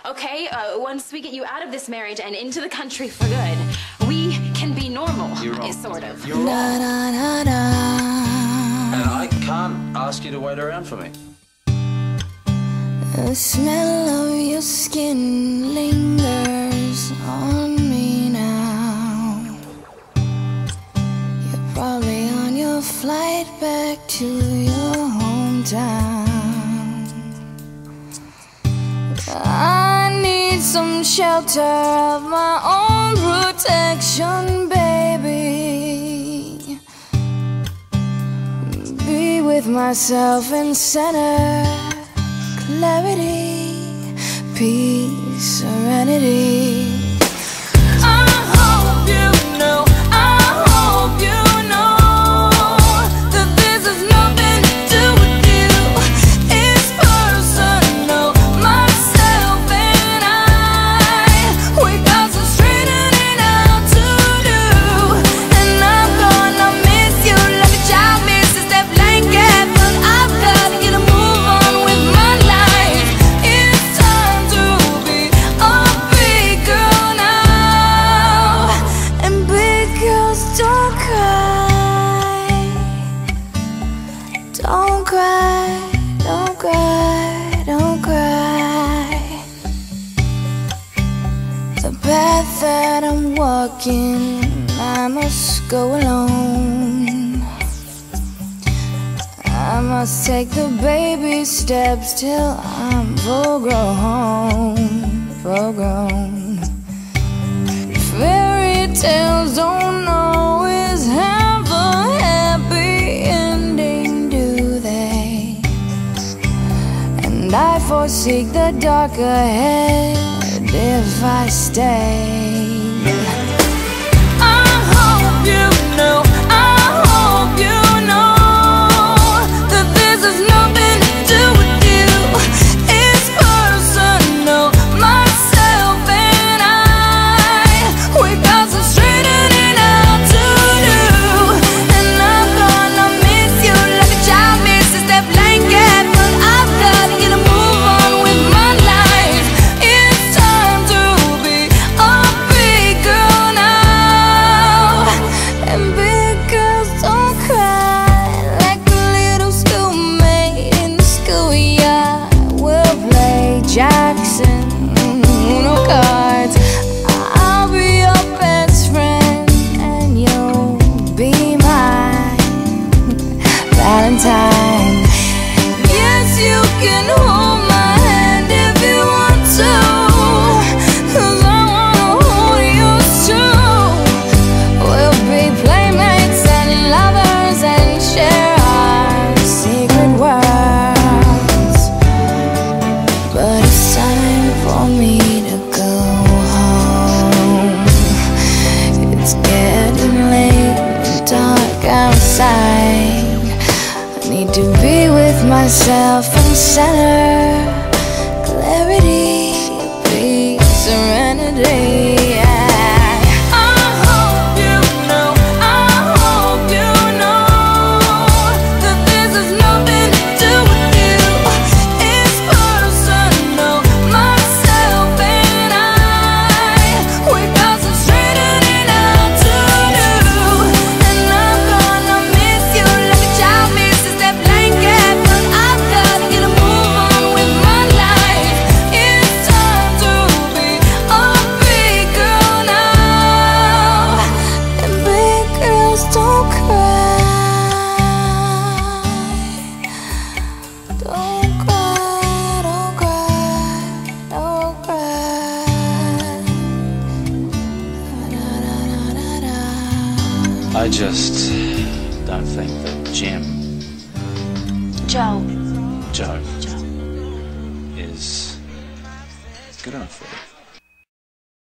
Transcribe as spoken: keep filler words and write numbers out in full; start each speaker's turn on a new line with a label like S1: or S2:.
S1: okay? Uh, once we get you out of this marriage and into the country for good, we can be normal,
S2: You're wrong.
S1: sort of.
S2: You're wrong.
S3: Da, da, da, da.
S2: And I can't ask you to wait around for me.
S3: The smell of your skin lingers on me now. You're probably on your flight back to your hometown. I need some shelter of my own protection, baby. Be with myself and center. Clarity, peace, serenity. I hope you know, I hope you know that this has nothing to do with you. It's personal, myself and I. We got some straightening out to do. And I'm gonna miss you like a child misses that blanket. But I've gotta get a move on with my life. It's time to be a big girl now. And big girls don't cry. Don't cry, don't cry, don't cry. The path that I'm walking, I must go alone. I must take the baby steps till I'm full grown, full grown. Fairy tales don't always have a happy ending, do they? And I forsake the dark ahead if I stay. I hope you know, I hope you know that this has nothing to do with you. It's personal, myself and I. We got some straightening out to do. And I'm gonna miss you like a child misses that blanket. But I've gotta get a move on with my life. It's time to be a big girl now. And big girls don't cry like a little schoolmate in the schoolyard. We'll play Jackson, Uno cards. I'll be your best friend and you'll be my Valentine. Yes, you can hold my hand if you want to, 'cause I wanna hold yours too. We'll be playmates and lovers and share our secret worlds. But it's time for me to go home. It's getting late and dark outside. I need to be with myself and center. Clarity, peace, serenity. I hope you know, I hope you know that this has nothing to do with you. It's personal, myself and I. We got some straightening out to do. And I'm gonna miss you like a child misses that blanket. But I've gotta get a move on with my life. It's time to be a big girl now. And big girls don't cry. Don't cry, don't cry, don't cry. Da, da, da, da, da.
S2: I just don't think that Jim,
S1: Joe.
S2: Joe,
S1: Joe.
S2: is good enough for you.